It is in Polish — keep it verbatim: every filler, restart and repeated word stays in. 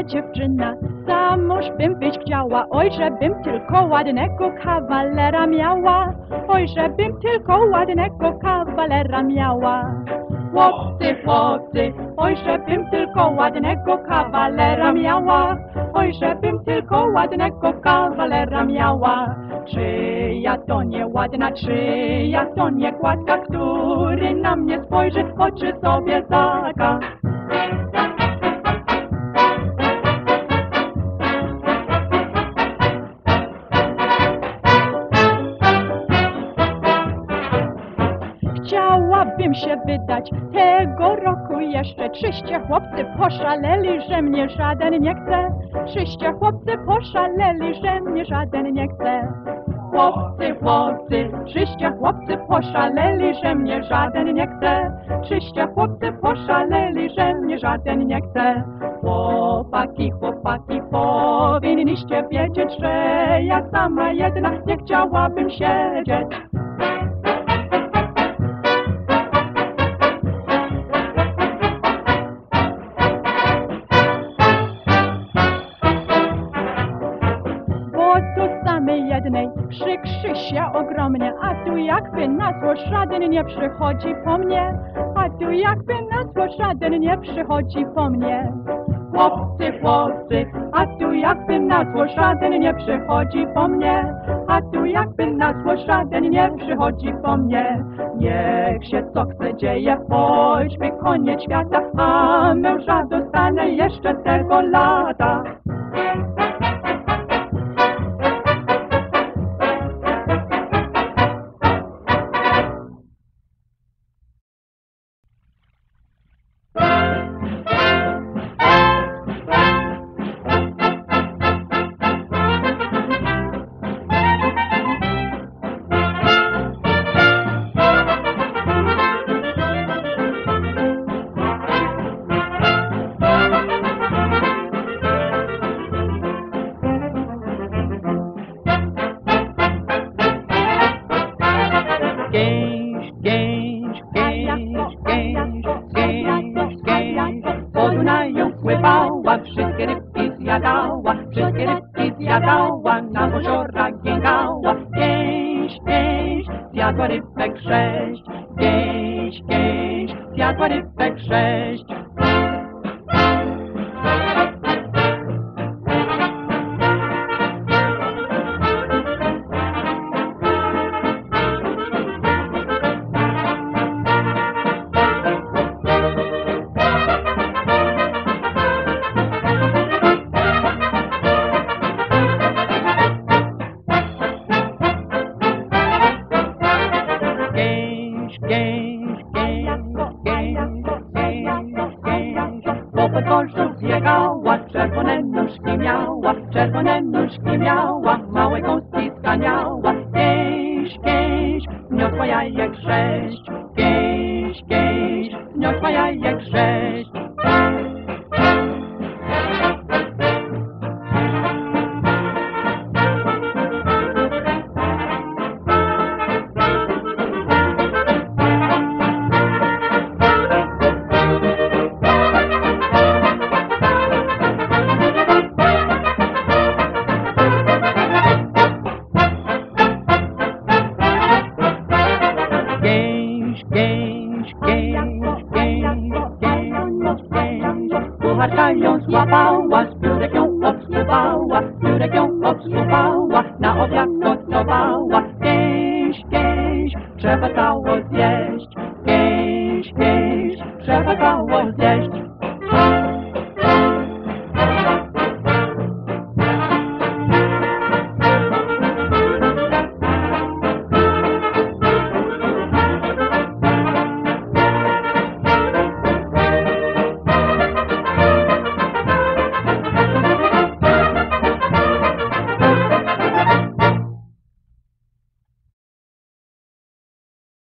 dziewczyna, za mąż bym być chciała. Oj, żebym tylko ładnego kawalera miała. Oj, żebym tylko ładnego kawalera miała. Chłopcy, chłopcy, oj, żebym tylko ładnego kawalera miała. Oj, żebym tylko ładnego kawalera miała. Czy ja to nie ładna, czy ja to nie gładka, który na mnie spojrzy, oczy sobie zaka. Chciałabym się wydać tego roku jeszcze. Czyście chłopcy poszaleli, że mnie żaden nie chce. Czyście chłopcy poszaleli, że mnie żaden nie chce. Chłopcy, chłopcy, czyście chłopcy poszaleli, że mnie żaden nie chce. Czyście chłopcy poszaleli, że mnie żaden nie chce. Chłopaki, chłopaki, powinniście wiedzieć, że ja sama jedna nie chciałabym siedzieć. Jednej przykrzy się ogromnie, a tu jakby na zło żaden nie przychodzi po mnie, a tu jakby na zło żaden nie przychodzi po mnie. Chłopcy, chłopcy, a tu jakby na zło żaden nie przychodzi po mnie, a tu jakby na zło żaden nie przychodzi po mnie. Niech się co chce dzieje, choćby koniec świata, a męża dostanę jeszcze tego lata. Gęś, gęś, gęś, gęś, gęś, gęś, po Dunaju pływała, wszystkie rybki zjadała, wszystkie rybki zjadała, na jeziora gięgała. Gęś, gęś, zjadła rybek sześć, gęś, gęś, zjadła rybek sześć. Po podwórzu zbiegała, czerwone nóżki miała, czerwone nóżki miała, małe gąski zganiała. Gęś, gęś, niosła jajek sześć, gęś, gęś, niosła jajek sześć. Kucharka ją złapała, zbiórek ją obsłuchała, zbiórek ją obsłuchała, na obiad gotowała. Gęś, gęś, trzeba cało zjeść, gęś, gęś, trzeba cało zjeść.